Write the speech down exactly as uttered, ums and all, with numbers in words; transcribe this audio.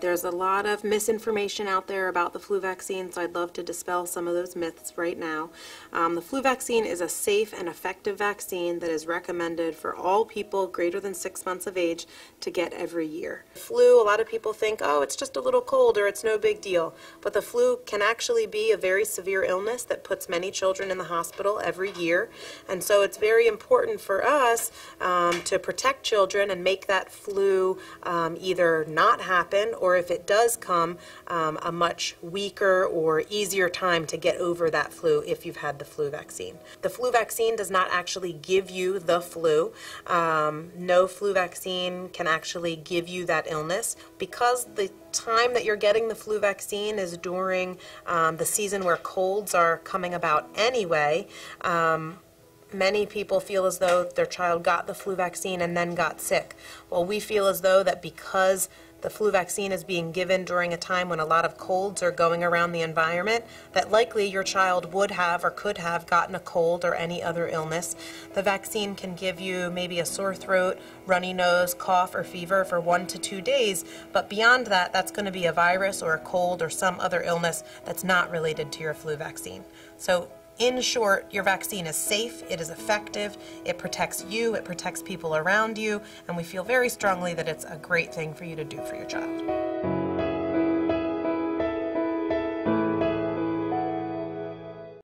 There's a lot of misinformation out there about the flu vaccine, so I'd love to dispel some of those myths right now. Um, the flu vaccine is a safe and effective vaccine that is recommended for all people greater than six months of age to get every year. Flu, a lot of people think, oh, it's just a little cold or it's no big deal. But the flu can actually be a very severe illness that puts many children in the hospital every year. And so it's very important for us um, to protect children and make that flu um, either not happen, or if it does come, um, a much weaker or easier time to get over that flu if you've had the flu vaccine. The flu vaccine does not actually give you the flu. Um, no flu vaccine can actually give you that illness, because the time that you're getting the flu vaccine is during um, the season where colds are coming about anyway. Um, Many people feel as though their child got the flu vaccine and then got sick. Well, we feel as though that because the flu vaccine is being given during a time when a lot of colds are going around the environment, that likely your child would have or could have gotten a cold or any other illness. The vaccine can give you maybe a sore throat, runny nose, cough, or fever for one to two days, but beyond that, that's going to be a virus or a cold or some other illness that's not related to your flu vaccine. So, in short, your vaccine is safe, it is effective, it protects you, it protects people around you, and we feel very strongly that it's a great thing for you to do for your child.